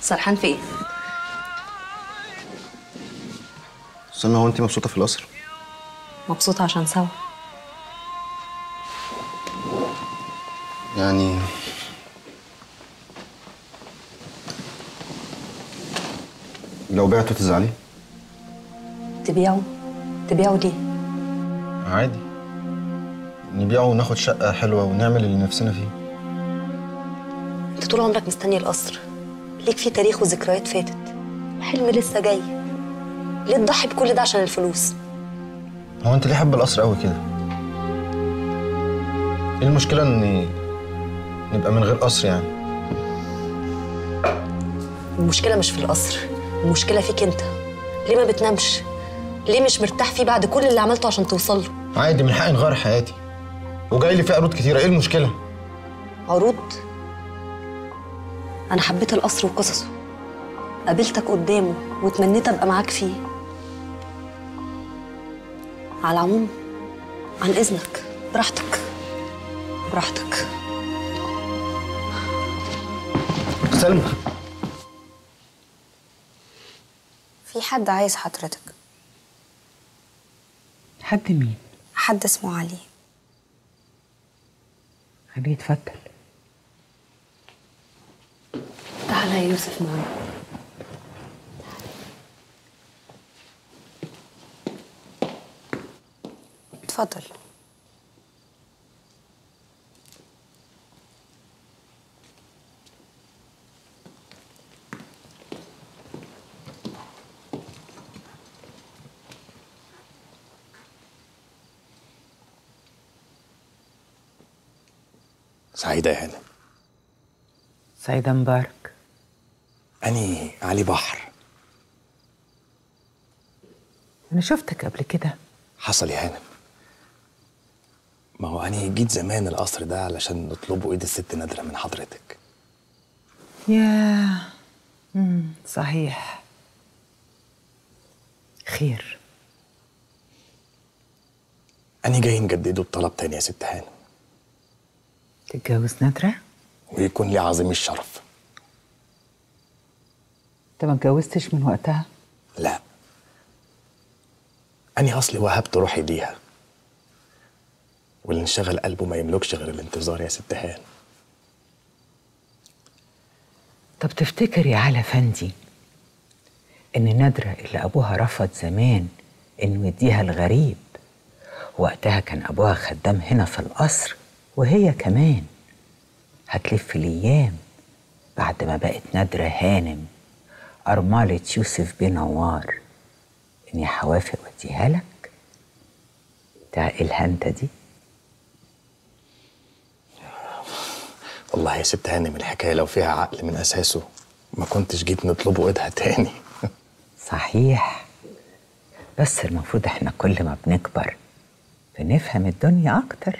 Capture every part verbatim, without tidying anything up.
سرحان في ايه؟ استنى، هو انت مبسوطه في القصر؟ مبسوطه عشان سوا. يعني لو بعته تزعلي؟ تبيعه؟ تبيعه ليه؟ عادي، نبيعه وناخد شقه حلوه ونعمل اللي نفسنا فيه. انت طول عمرك مستني القصر، ليك فيه تاريخ وذكريات فاتت، الحلم لسه جاي. ليه تضحي بكل ده عشان الفلوس؟ هو انت ليه حابه القصر قوي كده؟ ايه المشكله ان نبقى من غير قصر يعني؟ المشكله مش في القصر، المشكله فيك انت. ليه ما بتنامش؟ ليه مش مرتاح فيه بعد كل اللي عملته عشان توصل له؟ عادي، من حقي نغير حياتي، وجاي لي فيه عروض كتيره. ايه المشكله؟ عروض؟ انا حبيت القصر وقصصه، قابلتك قدامه وتمنيت ابقى معاك فيه. على العموم عن اذنك، براحتك براحتك. سلمى، في حد عايز حضرتك. حد مين؟ حد اسمه علي. خليه يتفضل. تعالى يا يوسف معايا. اتفضل. سعيدة يا هانم. سعيدة مبارك. أني علي بحر. أنا شفتك قبل كده. حصل يا هانم. ما هو أني جيت زمان القصر ده علشان نطلبوا إيد الست نادرة من حضرتك. يا امم صحيح. خير. أني جاي نجدده بطلب تاني يا ست هانم. تتجوز نادرة؟ ويكون لي عظيم الشرف. انت ما اتجوزتش من وقتها؟ لا، أني أصلي وهبت روحي ليها، واللي انشغل قلبه ما يملكش غير الانتظار يا ست هانم. طب تفتكر يا علا فندي ان نادرة اللي ابوها رفض زمان انه يديها الغريب، وقتها كان ابوها خدام هنا في القصر، وهي كمان هتلف الايام بعد ما بقت نادرة هانم أرملة يوسف بيه نوار اني هوافق واديها لك؟ تعقلها انت دي؟ والله يا ست هانم الحكاية لو فيها عقل من أساسه ما كنتش جيت نطلبه إيدها تاني. صحيح، بس المفروض احنا كل ما بنكبر بنفهم الدنيا أكتر.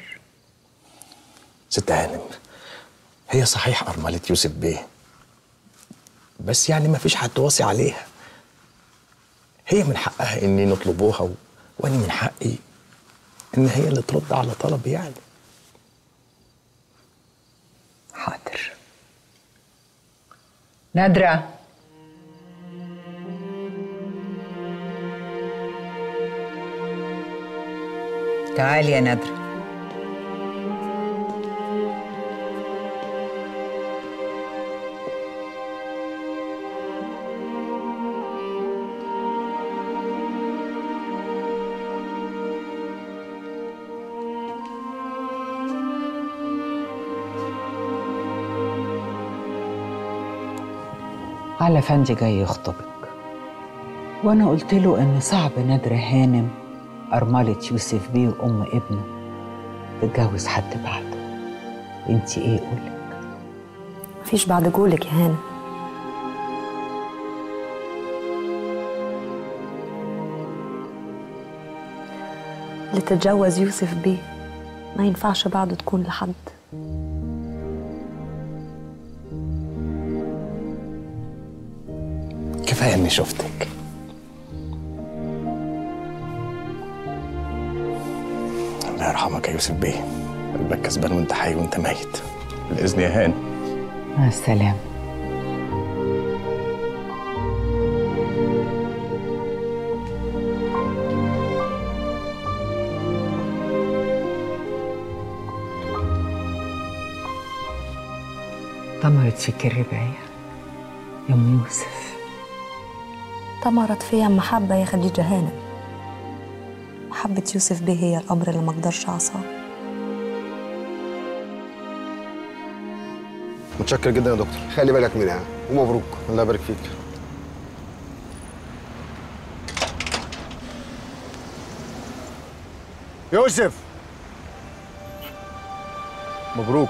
ست هانم، هي صحيح أرملة يوسف بيه، بس يعني ما فيش حد واصي عليها. هي من حقها إني نطلبوها، و... وأنا من حقي إن هي اللي ترد على طلبي يعني. حاضر. نادرة، تعالي يا نادرة. على فندي جاي يخطبك، وانا قلت له ان صعب نادرة هانم أرملة يوسف بيه وام ابنه تتجوز حد بعده. انتي ايه قولك؟ مفيش بعد جولك يا هانم. اللي تتجوز يوسف بيه ما ينفعش بعده تكون لحد. كفاية إني شفتك. الله يرحمك يا يوسف بيه، قلبك كسبان وأنت حي وأنت ميت. بالإذن يا هانم. مع السلامة. طمرت فيك الرباية يا ام يوسف. طمرت فيا محبة يا خديجة هانم. محبة يوسف بيه هي الأمر اللي ما اقدرش أعصاه. متشكر جدا يا دكتور. خلي بالك منها ومبروك. الله يبارك فيك. يوسف مبروك.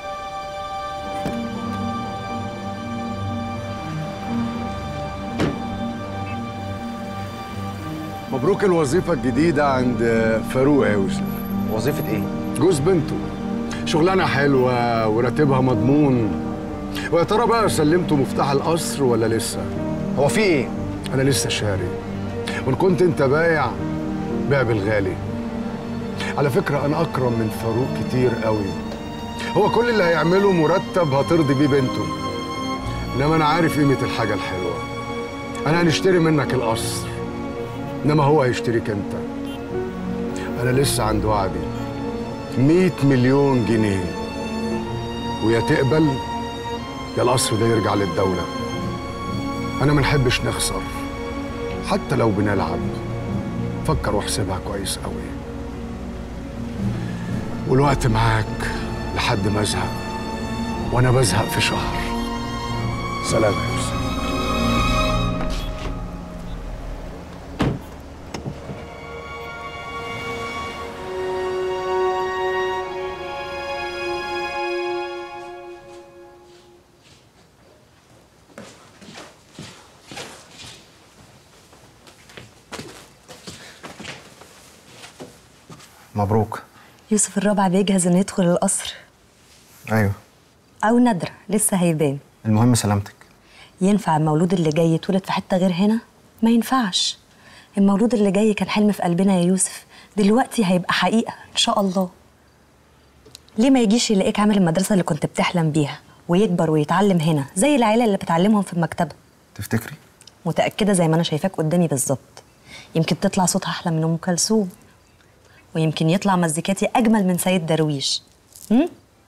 مبروك الوظيفة الجديدة عند فاروق يا يوسف. وظيفة ايه؟ جوز بنته. شغلانة حلوة وراتبها مضمون. ويا ترى بقى سلمته مفتاح القصر ولا لسه؟ هو في ايه؟ أنا لسه شاري. وإن كنت أنت بايع بيع بالغالي. على فكرة أنا أكرم من فاروق كتير قوي. هو كل اللي هيعمله مرتب هترضي بيه بنته. إنما أنا عارف قيمة الحاجة الحلوة. أنا هنشتري منك القصر، إنما هو هيشتريك أنت. أنا لسه عند وعدي مية مليون جنيه، ويا تقبل يا القصر ده يرجع للدولة. أنا منحبش نخسر حتى لو بنلعب. فكر واحسبها كويس قوي. والوقت معاك لحد ما ازهق، وانا بزهق في شهر. سلام يا يوسف. مبروك. يوسف الرابع بيجهز انه يدخل القصر. ايوه. او نادرة لسه هيبان. المهم سلامتك. ينفع المولود اللي جاي يتولد في حته غير هنا؟ ما ينفعش. المولود اللي جاي كان حلم في قلبنا يا يوسف، دلوقتي هيبقى حقيقه ان شاء الله. ليه ما يجيش يلاقيك عامل المدرسه اللي كنت بتحلم بيها ويكبر ويتعلم هنا زي العيله اللي بتعلمهم في المكتبه؟ تفتكري؟ متاكده زي ما انا شايفاك قدامي بالظبط. يمكن تطلع صوتها احلى من ام كلثوم، ويمكن يطلع مزيكاتي اجمل من سيد درويش. هم؟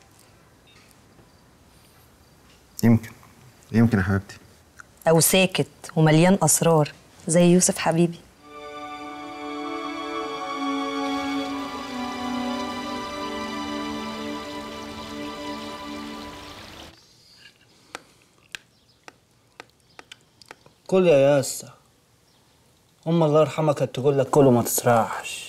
يمكن يمكن يا حبيبتي. او ساكت ومليان اسرار زي يوسف حبيبي. كل يا ياسا. أم الله يرحمها كانت تقول لك كل وما تسرحش.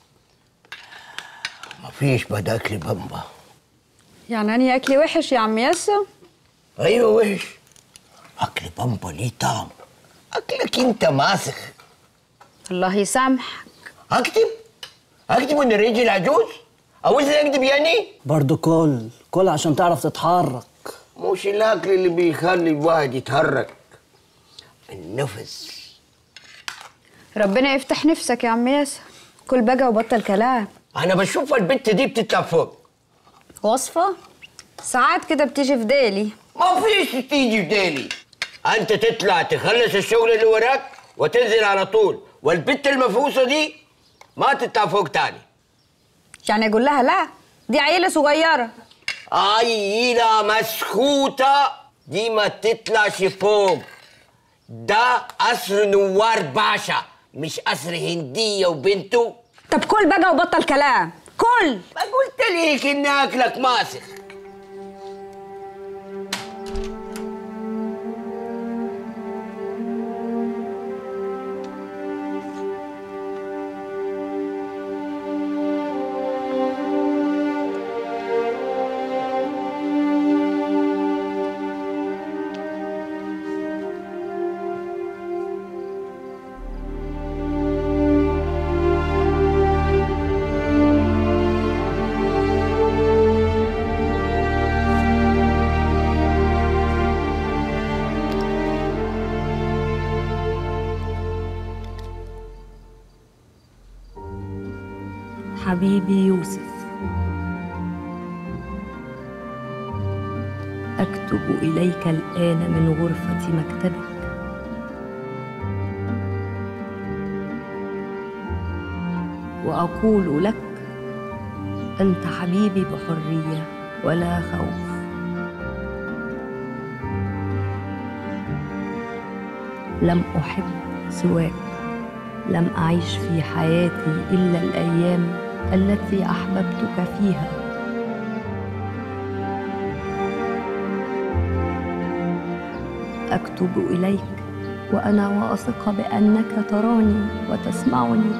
مفيش بعد أكل بامبا. يعني أني أكلي وحش يا عم ياسا؟ أيوه وحش. أكل بامبا ليه طعم. أكلك أنت ماسخ. الله يسامحك. أكتب؟ أكتب إن الرجل عجوز؟ عاوزني أكتب يعني؟ برضه كل كل عشان تعرف تتحرك. مش الأكل اللي بيخلي الواحد يتحرك، النفس. ربنا يفتح نفسك يا عم ياسا. كل بقى وبطل كلام. أنا بشوف البت دي بتطلع فوق. وصفة؟ ساعات كده بتيجي في ديلي. ما فيش تيجي في ديلي. أنت تطلع تخلص الشغل اللي وراك وتنزل على طول، والبت المفوسة دي ما تطلع فوق تاني. يعني أقول لها لا؟ دي عيلة صغيرة. عيلة مسخوطة دي ما تطلعش فوق. ده قصر نوار باشا، مش قصر هندية وبنته. طب كل بقى وبطل كلام. كل. ما قلت ليك إن أكلك ماسخ. حبيبي يوسف، أكتب إليك الآن من غرفة مكتبك وأقول لك أنت حبيبي بحرية ولا خوف. لم أحب سواك، لم أعيش في حياتي إلا الأيام التي أحببتك فيها. أكتب إليك وأنا واثقة بأنك تراني وتسمعني،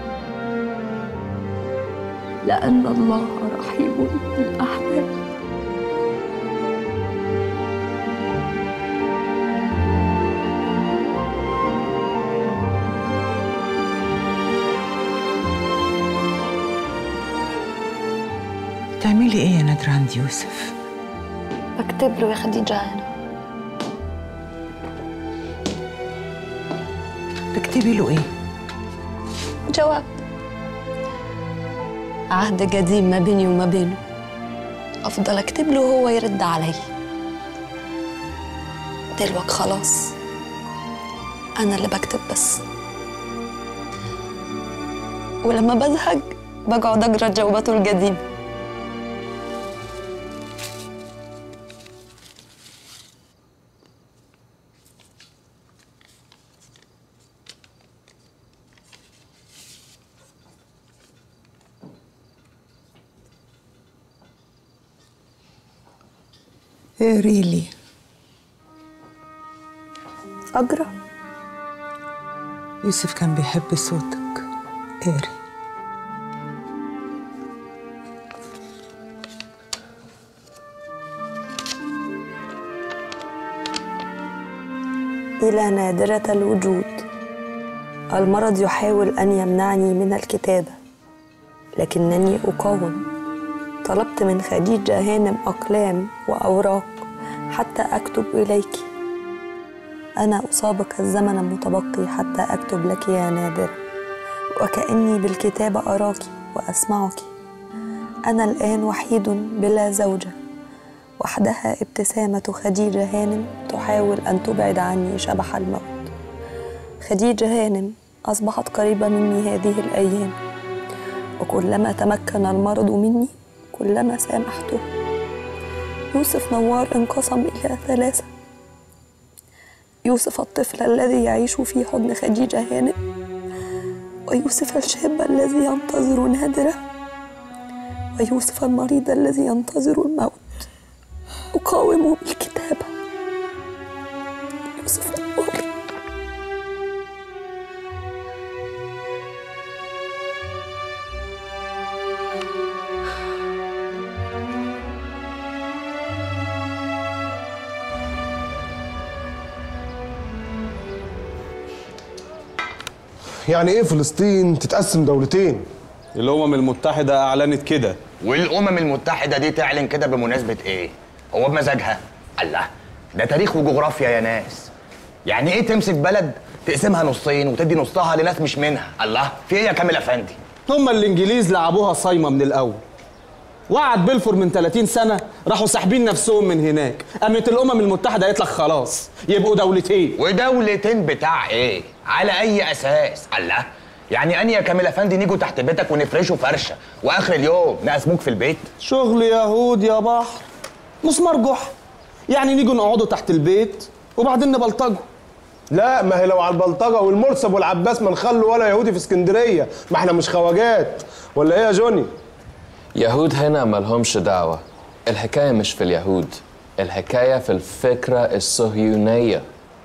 لأن الله رحيم بالأحباب. بتعملي ايه يا نادرة عند يوسف؟ بكتب له يا خديجة هانم. تكتبي له ايه؟ جواب، عهد قديم ما بيني وما بينه، أفضل أكتب له وهو يرد علي. دلوقتي خلاص أنا اللي بكتب بس، ولما بزهق بقعد أقرأ جواباته القديمة. اقري لي. أقرأ؟ يوسف كان بيحب صوتك، اقري. إلى نادرة الوجود، المرض يحاول أن يمنعني من الكتابة لكنني أقاوم. طلبت من خديجة هانم أقلام وأوراق حتى أكتب إليك. أنا أسابق الزمن المتبقي حتى أكتب لك يا نادرة، وكأني بالكتابة أراك وأسمعك. أنا الآن وحيد بلا زوجة، وحدها ابتسامة خديجة هانم تحاول أن تبعد عني شبح الموت. خديجة هانم أصبحت قريبة مني هذه الأيام، وكلما تمكن المرض مني كلما سامحته. يوسف نوار انقسم إلى ثلاثة: يوسف الطفل الذي يعيش في حضن خديجة هانم، ويوسف الشاب الذي ينتظر نادرة، ويوسف المريض الذي ينتظر الموت. أقاومه بالكتابة. يوسف نوار. يعني ايه فلسطين تتقسم دولتين؟ الأمم المتحدة أعلنت كده. والأمم المتحدة دي تعلن كده بمناسبة إيه؟ هو بمزاجها؟ الله، ده تاريخ وجغرافيا يا ناس. يعني إيه تمسك بلد تقسمها نصين وتدي نصها لناس مش منها؟ الله، في إيه يا كامل أفندي؟ هما الإنجليز لعبوها صايمة من الأول. وعد بلفور من ثلاثين سنة راحوا ساحبين نفسهم من هناك، قامت الأمم المتحدة قالت لك خلاص يبقوا دولتين. ودولتين بتاع إيه؟ على أي أساس؟ الله، يعني أني يا كامل أفندي نيجوا تحت بيتك ونفرشوا فرشة وآخر اليوم نقسموك في البيت؟ شغل يهود يا بحر، مسمار جحا. يعني نيجوا نقعدوا تحت البيت وبعدين نبلطجوا. لا، ما هي لو على البلطجه والمرسب والعباس ما نخلوا ولا يهودي في اسكندريه، ما احنا مش خواجات ولا ايه يا جوني؟ يهود هنا مالهمش دعوة، الحكاية مش في اليهود، الحكاية في الفكرة الصهيونية.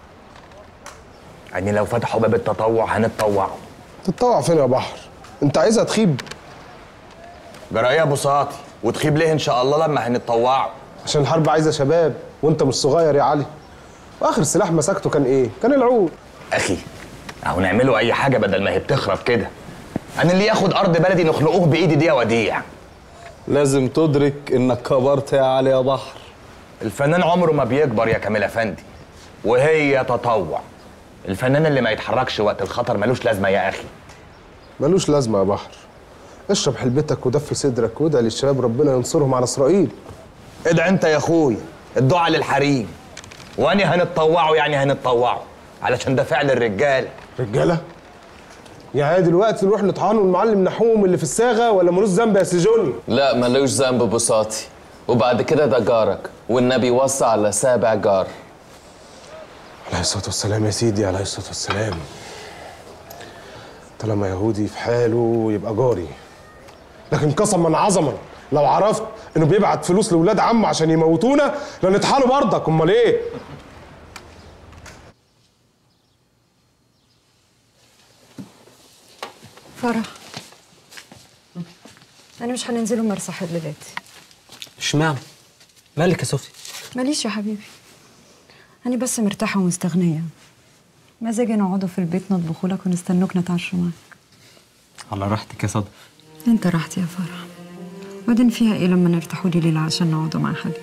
يعني لو فتحوا باب التطوع هنتطوعوا. تتطوع فين يا بحر؟ انت عايزها تخيب؟ جرايه بساطي، وتخيب ليه ان شاء الله لما هنتطوعوا؟ عشان الحرب عايزه شباب وانت مش صغير يا علي. واخر سلاح مسكته كان ايه؟ كان العود. اخي اهو نعملوا اي حاجه بدل ما هي بتخرب كده. انا اللي ياخد ارض بلدي نخنقوه بايدي دي وديع. لازم تدرك انك كبرت يا علي يا بحر. الفنان عمره ما بيكبر يا كامل افندي، وهي تطوع. الفنان اللي ما يتحركش وقت الخطر ملوش لازمه يا اخي. ملوش لازمه يا بحر. اشرب حلبتك ودفي صدرك وادعي للشباب ربنا ينصرهم على اسرائيل. ادعي انت يا اخويا، الدعاء للحريم. واني هنتطوعوا يعني هنتطوعوا علشان ده فعل الرجاله. رجاله؟ يعني دلوقتي نروح نطحنوا المعلم نحوم اللي في الصاغه ولا ملوش ذنب يا سجوني؟ لا ملوش ذنب بساطي، وبعد كده ده جارك، والنبي وصى على سابع جار. عليه الصلاة والسلام يا سيدي، عليه الصلاة والسلام. طالما يهودي في حاله يبقى جاري، لكن قسما عظما لو عرفت انه بيبعت فلوس لاولاد عمه عشان يموتونا لنطحنه برضك. امال ايه؟ فرح، أنا مش هننزلوا مرسى الليلة. اشمعنى؟ مالك يا صوفيا؟ ماليش يا حبيبي، أنا بس مرتاحة ومستغنية. مزاجي نقعدوا في البيت نطبخوا لك ونستنوك نتعشوا معاك. على راحتك يا صدف. أنت راحتي يا فرح. وبعدين فيها إيه لما نرتاحوا لي ليلة عشان نقعدوا مع حبيبي؟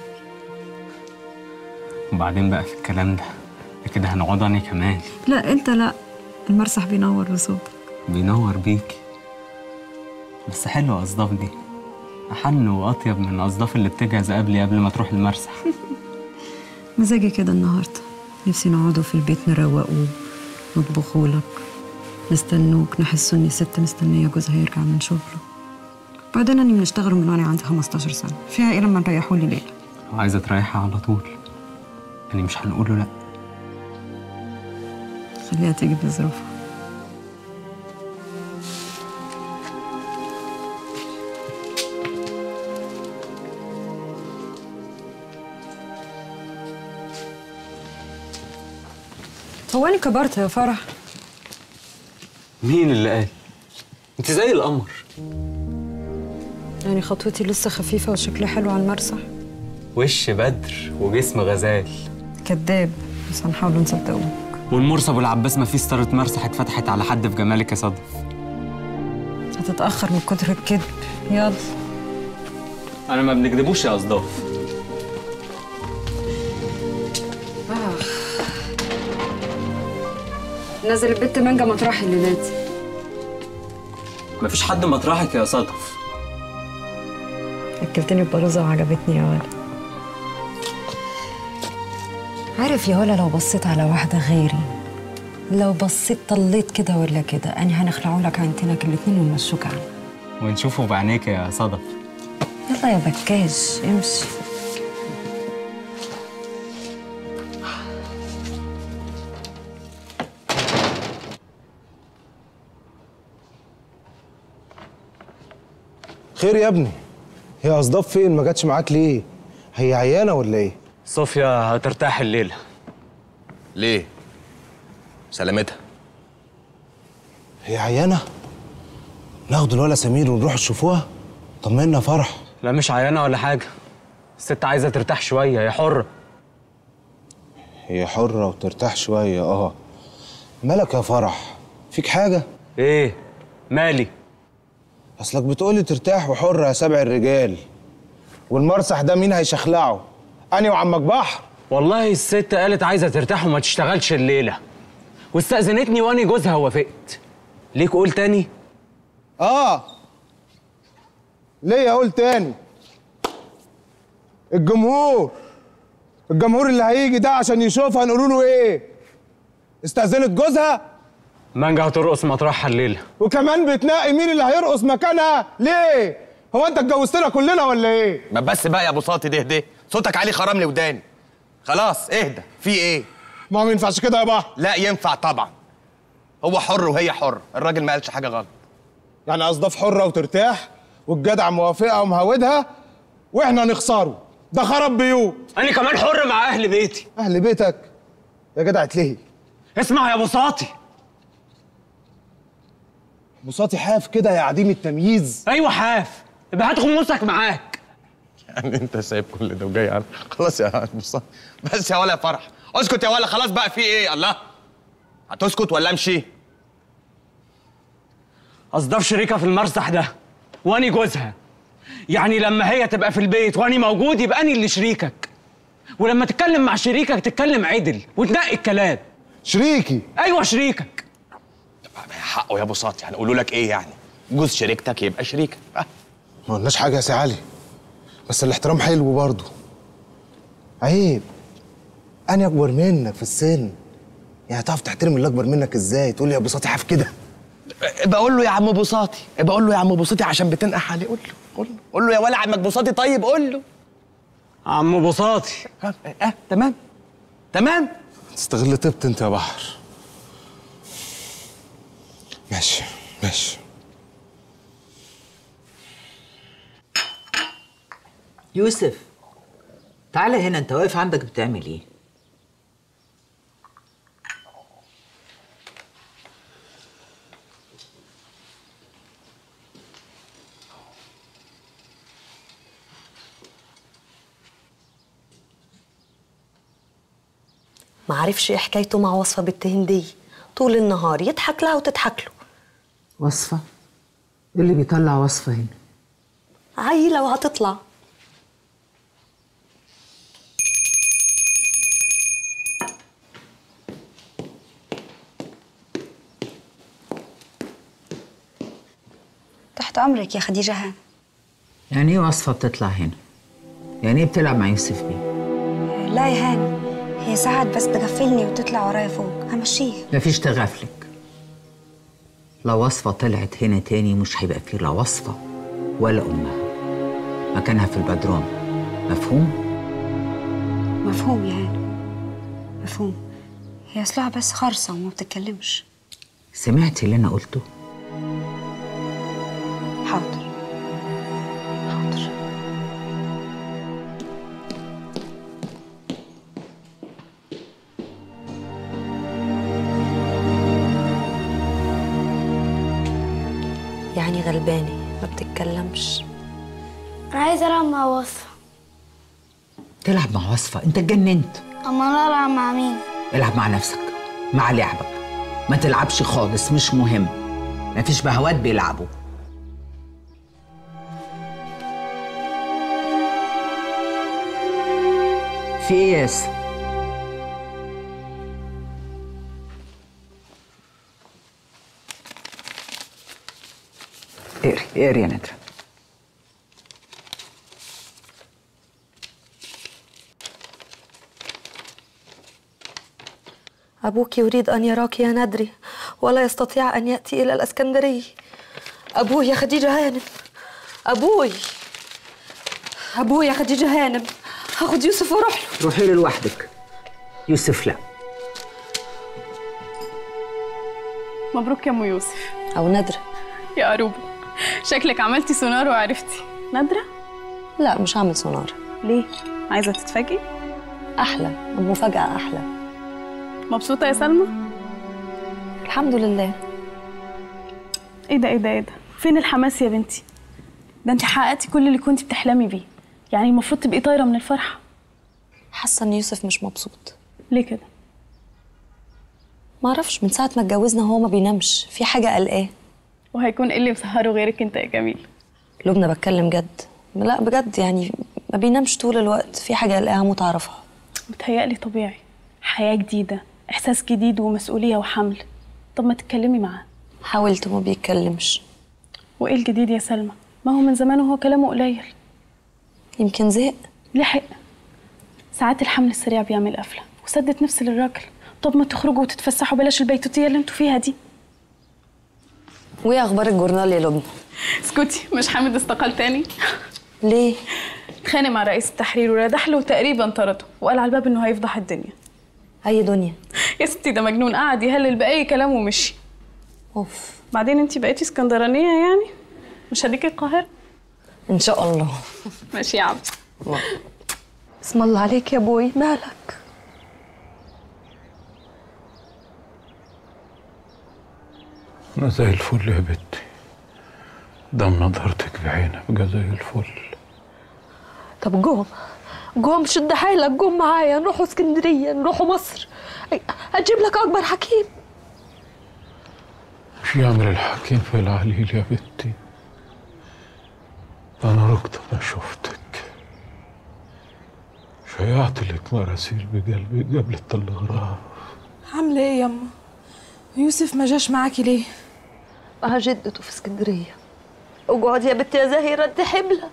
وبعدين بقى في الكلام ده كده هنقعد أنا كمان. لا أنت لا، المرسح بينور بصوتك. بينور بيكي. بس حلوة أصداف دي، أحن وأطيب من الأصداف اللي بتجهز قبلي قبل ما تروح المرسح. مزاجي كده النهارده، نفسي نقعدوا في البيت نروقوه نطبخوا لك نستنوك، نحسوا اني ست مستنيه جوزها يرجع من شغله. بعدين اني بنشتغل من وانا عندي خمستاشر سنه، فيها ايه لما نريحوا لي ليله؟ وعايزه تريحها على طول، يعني مش هنقول له لا. خليها تيجي بظروفها. هو أنا كبرت يا فرح؟ مين اللي قال؟ انت زي القمر. يعني خطوتي لسه خفيفة وشكلي حلو على المرسح؟ وش بدر وجسم غزال. كداب، بس هنحاول نصدقوك. والمرسى ابو العباس ما في ستارة مرسح اتفتحت على حد في جمالك يا صدف. هتتأخر من كتر الكذب، يلا. أنا ما بنكذبوش يا أصداف. نازل البت مانجا مطرحي الليلاتي. مفيش حد مطرحك يا صدف. اكلتني ببلوزه وعجبتني يا ولا. عارف يا ولا، لو بصيت على واحده غيري، لو بصيت طليت كده ولا كده، انا هنخلعوا لك عينتينك الاتنين ونمشوك عنها. ونشوفه بعينيك يا صدف. يلا يا بكاش امشي. خير يا ابني؟ هي أصداف فين؟ ما جاتش معاك ليه؟ هي عيانة ولا إيه؟ صوفيا هترتاح الليلة. ليه؟ سلامتها. هي عيانة؟ ناخد الولا سمير ونروح نشوفوها؟ طمنا فرح. لا مش عيانة ولا حاجة، الست عايزة ترتاح شوية، هي حرة. هي حرة وترتاح شوية، اه. مالك يا فرح؟ فيك حاجة؟ ايه؟ مالي؟ اصلك بتقولي ترتاح وحرة يا سبع الرجال، والمرسح ده مين هيشخلعه؟ أنا وعمك بحر؟ والله الست قالت عايزة ترتاح وما تشتغلش الليلة، واستأذنتني وأنا جوزها وافقت. ليك قول تاني؟ اه. ليه اقول تاني؟ الجمهور الجمهور اللي هيجي ده عشان يشوفها نقول له ايه؟ استأذنت جوزها؟ مانجا هترقص مطرحها الليلة. وكمان بتنقي مين اللي هيرقص مكانها؟ ليه؟ هو انت اتجوزتنا كلنا ولا ايه؟ ما بس بقى يا ابو ساطي، ده ده صوتك عالي خرم لي وداني. خلاص اهدى، في ايه؟ ما هو ما ينفعش كده يا بحر. لا ينفع طبعا. هو حر وهي حر، الراجل ما قالش حاجه غلط. يعني أصداف حرة وترتاح والجدع موافقة ومهودها واحنا نخسره، ده خرب بيوت. أنا كمان حر مع أهل بيتي. أهل بيتك؟ يا جدع اتلهي. اسمع يا ابو ساطي. ابو ساطي حاف كده يا عديم التمييز. ايوه حاف، يبقى هات خمسك معاك. يعني انت سايب كل ده وجاي على خلاص يا ابو ساطي. بس يا ولا يا فرح، اسكت يا ولا، خلاص بقى في ايه؟ الله، هتسكت ولا امشي؟ أصداف شريكة في المرسح ده واني جوزها، يعني لما هي تبقى في البيت واني موجود يبقى اني اللي شريكك، ولما تتكلم مع شريكك تتكلم عدل وتنقي الكلام. شريكي؟ ايوه شريكك. حقه يا ابو ساطي، هنقولوا لك ايه يعني؟ جوز شريكتك يبقى شريكك. أه. ما قلناش حاجه يا سي علي، بس الاحترام حلو برضه. عيب، انا اكبر منك في السن، يعني تعرف تحترم اللي اكبر منك ازاي؟ تقول لي يا ابو ساطي حاف كده. بقول له يا عم ابو ساطي، بقول له يا عم ابو ساطي عشان بتنقح عليه. قول له قول له قول له يا ولا عمك ابو ساطي. طيب قول له عم ابو ساطي. اه, آه تمام تمام تستغل طيبت انت يا بحر. ماشي ماشي. يوسف تعالى هنا، انت واقف عندك بتعمل ايه؟ معرفش ايه حكايته مع وصفة بنت هندية، طول النهار يضحك لها وتضحك له. وصفة؟ ايه اللي بيطلع وصفة هنا؟ عيلة وهتطلع. تحت امرك يا خديجه هانم. يعني ايه وصفة بتطلع هنا؟ يعني ايه بتلعب مع يوسف بيه؟ لا يا هانم، هي ساعات بس تغفلني وتطلع ورايا فوق، همشيها. مفيش تغفلك. لو وصفة طلعت هنا تاني مش هيبقى فيه لا وصفة ولا أمها، مكانها في البدروم. مفهوم؟ مفهوم يا هانم، مفهوم. هي اصلها بس خرصة وما بتتكلمش. سمعتي اللي أنا قلته؟ حاضر حاضر. يعني غلباني ما بتتكلمش. أنا عايزة ألعب مع وصفة. تلعب مع وصفة؟ أنت اتجننت. أما أنا ألعب مع مين؟ العب مع نفسك، مع لعبك. ما تلعبش خالص، مش مهم. مفيش بهوات بيلعبوا. في ايه يا ياسر؟ اقري اقري يا ندرة. أبوك يريد أن يراك يا ندري ولا يستطيع أن يأتي إلى الإسكندرية. أبوي يا خديجة هانم، أبوي أبوي يا خديجة هانم، هاخد يوسف وأروح له. روحي له لوحدك. يوسف لا. مبروك يا ام يوسف. أو ندرة. يا قروبة، شكلك عملتي سونار وعرفتي. ندرة؟ لا مش هعمل سونار. ليه؟ عايزة تتفاجئي؟ أحلى، المفاجأة أحلى. مبسوطة يا سلمى؟ الحمد لله. ايه ده ايه ده ايه ده؟ فين الحماس يا بنتي؟ ده انت حققتي كل اللي كنتي بتحلمي بيه، يعني المفروض تبقي طايرة من الفرحة. حاسة إن يوسف مش مبسوط. ليه كده؟ معرفش، من ساعة ما اتجوزنا هو ما بينامش، في حاجة قلقاه. وهيكون ايه اللي مسهره غيرك انت يا جميل؟ لبنى بتكلم جد، لا بجد يعني ما بينامش طول الوقت، في حاجة قلقاها هموت أعرفها. متهيألي طبيعي، حياة جديدة، إحساس جديد ومسؤولية وحمل. طب ما تتكلمي معاه. حاولت وما بيتكلمش. وإيه الجديد يا سلمى؟ ما هو من زمان وهو كلامه قليل. يمكن زهق. لحق. ساعات الحمل السريع بيعمل قفلة وسدت نفس للراجل. طب ما تخرجوا وتتفسحوا، بلاش البيتوتية اللي انتوا فيها دي. وايه اخبار الجورنال يا لبنى؟ اسكتي، مش حامد استقال تاني؟ ليه؟ اتخانق مع رئيس التحرير وردح له وتقريبا طرده، وقال على الباب انه هيفضح الدنيا. اي دنيا؟ يا ستي ده مجنون، قعد يهلل باي كلام ومشي. اوف. بعدين انتي بقيتي اسكندرانيه يعني؟ مش هديكي القاهره؟ ان شاء الله. ماشي يا عبد. اسم الله عليك يا ابوي، مالك؟ أنا زي الفل يا بنتي، دام نظرتك بعينك بقى زي الفل. طب قوم قوم شد حيلك، قوم معايا نروحوا اسكندرية، نروحوا مصر، هجيب لك أكبر حكيم. مش يعمل الحكيم في العليل يا بنتي؟ أنا ركض ما شفتك، شيعت لك مراسيل بقلبي قبل التلغراف. عاملة إيه يما؟ يوسف ما جاش معاكي ليه؟ مع جدته في اسكندرية. اقعد يا بنت يا زهيرة، انت حبلة.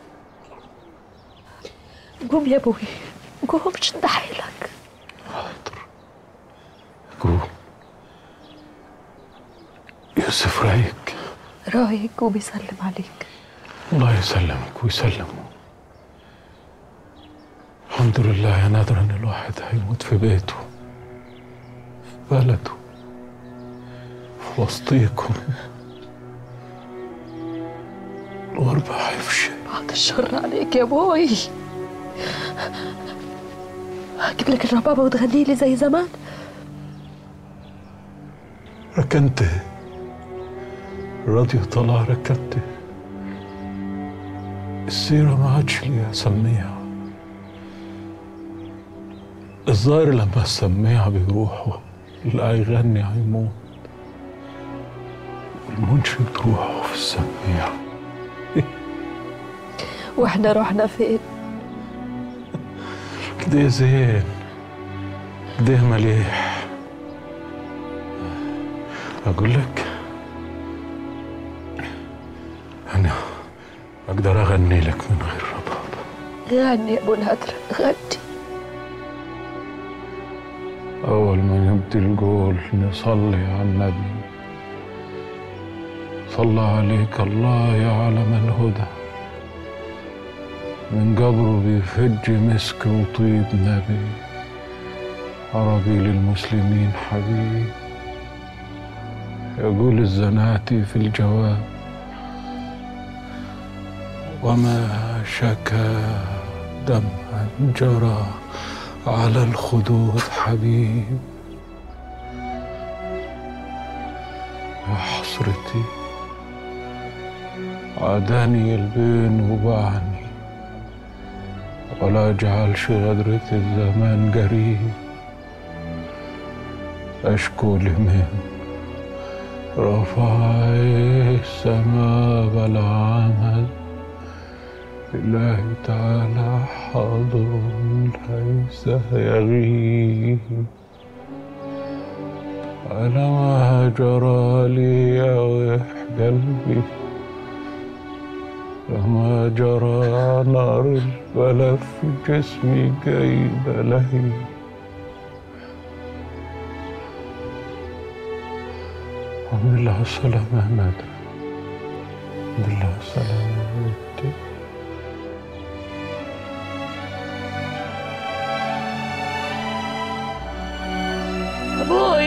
قوم يا ابوي، قوم شد حيلك. حاضر قوم. يوسف رايق؟ رايق وبيسلم عليك. الله يسلمك ويسلمه. الحمد لله يا نادر ان الواحد هيموت في بيته بلده في وسطيكم. الغربة هيفشل. بعد الشر عليك يا بوي. هجيب لك الربابة وتغني لي زي زمان. ركنت الراديو طلع، ركنت السيرة ما عادش ليها سميها. الظاهر لما السميع بيروحوا اللي هيغني هيموت، والمنشد روحه في السميع. واحنا رحنا فين؟ كده زين، كده مليح. أقول لك أنا أقدر أغني لك من غير ربابة. غني يا أبو الهدر، غني. أول ما نبدي القول نصلي على النبي، صلى عليك الله يا علم الهدى، من قبره بيفج مسك وطيب نبي، عربي للمسلمين حبيب. يقول الزناتي في الجواب وما شكا دمعا جرى على الخدود حبيب. يا حسرتي عاداني البين وباعني، ولا جعلش غدرة الزمان قريب. أشكو لمن رفع السماء بالعمل، إلهي تعالى حاضر ليس يغيب. على ما جرى لي يوح قلبي، لما جرى نار البلد في جسمي جايب لهيب. الحمد لله على السلامة يا نادر، الحمد لله على السلامة يا بنتي. أبوي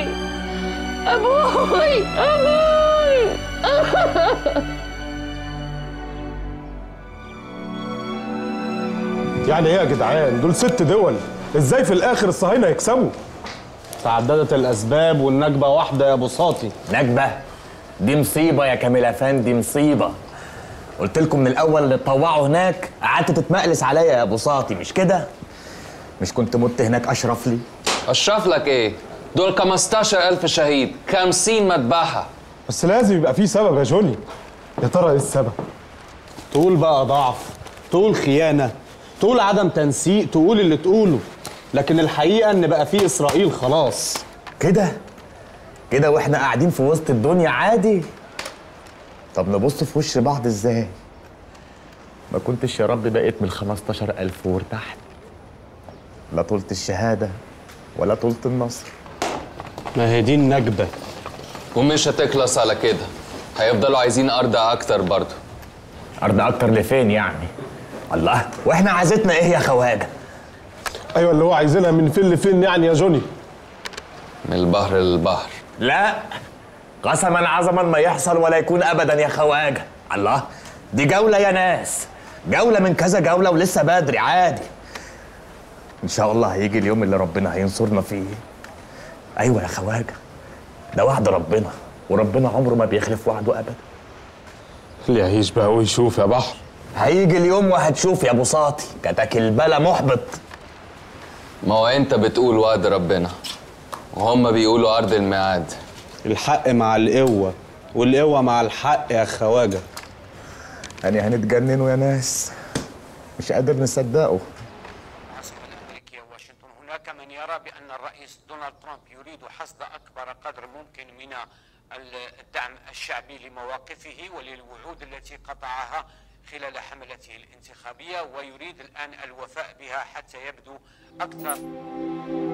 أبوي أبوي. يعني ايه يا جدعان؟ دول ست دول، ازاي في الاخر الصهاينه يكسبوا؟ تعددت الاسباب والنكبه واحده يا ابو ساطي. نكبه؟ دي مصيبه يا كامل افندي، مصيبه. قلت لكم من الاول اللي تطوعوا هناك قعدتوا تتمقلس عليا يا ابو ساطي، مش كده؟ مش كنت مت هناك اشرف لي؟ اشرف لك ايه؟ دول خمستاشر ألف شهيد، خمسين مذبحه. بس لازم يبقى في سبب يا جوني. يا ترى ايه السبب؟ تقول بقى ضعف، تقول خيانه، تقول عدم تنسيق، تقول اللي تقوله، لكن الحقيقه ان بقى في اسرائيل خلاص. كده كده واحنا قاعدين في وسط الدنيا عادي. طب نبص في وش بعض ازاي؟ ما كنتش يا رب بقيت من خمستاشر ألف وارتحت، لا طولت الشهاده ولا طولت النصر. ما هي دي النكبه. ومش هتخلص على كده، هيفضلوا عايزين ارض اكتر برضه. ارض اكتر لفين يعني؟ الله، واحنا عايزتنا ايه يا خواجه؟ ايوه اللي هو عايزينها من فين لفين يعني يا جوني؟ من البحر للبحر. لا قسما عظما ما يحصل ولا يكون ابدا يا خواجه. الله، دي جوله يا ناس، جوله من كذا جوله ولسه بدري عادي. ان شاء الله هيجي اليوم اللي ربنا هينصرنا فيه. ايوه يا خواجه، ده وعد ربنا، وربنا عمره ما بيخلف وعده ابدا. اللي يعيش بقى ويشوف يا بحر. هيجي اليوم وهتشوف يا ابو ساطي، كتك البلا محبط. ما هو انت بتقول وعد ربنا وهم بيقولوا ارض الميعاد. الحق مع القوه والقوه مع الحق يا خواجه. يعني هنتجننوا يا ناس، مش قادر نصدقه. هناك من يرى بأن الرئيس دونالد ترامب يريد حصد أكبر قدر ممكن من الدعم الشعبي لمواقفه وللوعود التي قطعها خلال حملته الانتخابية، ويريد الآن الوفاء بها حتى يبدو أكثر.